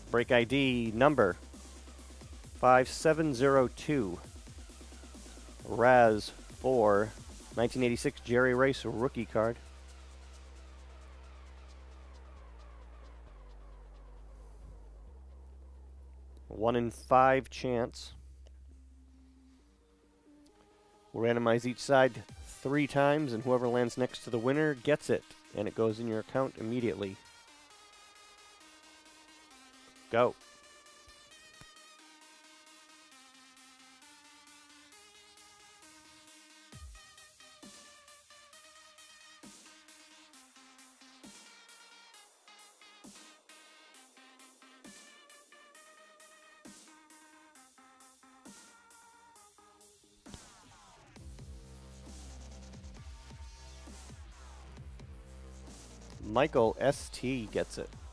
Break ID number 5702. RAZZ 4, 1986 Jerry Rice rookie card. One in 5 chance. We'll randomize each side 3 times, and whoever lands next to the winner gets it, and it goes in your account immediately. Go. Michael ST gets it.